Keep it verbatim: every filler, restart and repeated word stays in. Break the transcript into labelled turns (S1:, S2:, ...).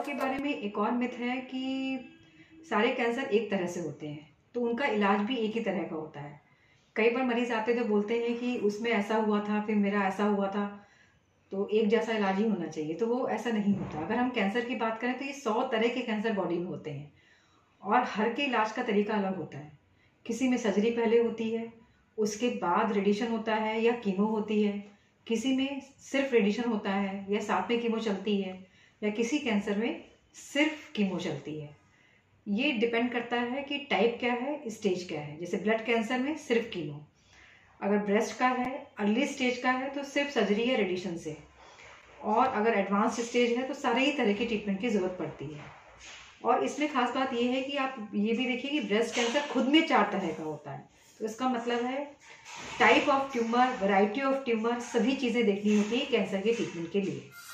S1: Cancer के बारे में एक और मिथ है कि सारे कैंसर एक तरह से होते हैं, तो उनका इलाज भी एक ही तरह का होता है। कई बार मरीज आते हैं तो बोलते हैं कि उसमें ऐसा हुआ था, फिर मेरा ऐसा हुआ था, तो एक जैसा इलाज ही होना चाहिए। तो वो ऐसा नहीं होता। अगर हम कैंसर की बात करें तो ये सौ तरह के कैंसर बॉडी में होते हैं और हर के इलाज का तरीका अलग होता है। किसी में सर्जरी पहले होती है, उसके बाद रेडिएशन होता है या कीमो होती है, किसी में सिर्फ रेडिएशन होता है या साथ में कीमो चलती है, या किसी कैंसर में सिर्फ कीमो चलती है। ये डिपेंड करता है कि टाइप क्या है, स्टेज क्या है। जैसे ब्लड कैंसर में सिर्फ कीमो, अगर ब्रेस्ट का है, अर्ली स्टेज का है तो सिर्फ सर्जरी या रेडिएशन से, और अगर एडवांस स्टेज है तो सारे ही तरह की ट्रीटमेंट की ज़रूरत पड़ती है। और इसमें खास बात ये है कि आप ये भी देखिए कि ब्रेस्ट कैंसर खुद में चार तरह का होता है। तो इसका मतलब है type of tumour, variety of tumour, सभी चीज़ें देखनी होती है कैंसर के ट्रीटमेंट के लिए।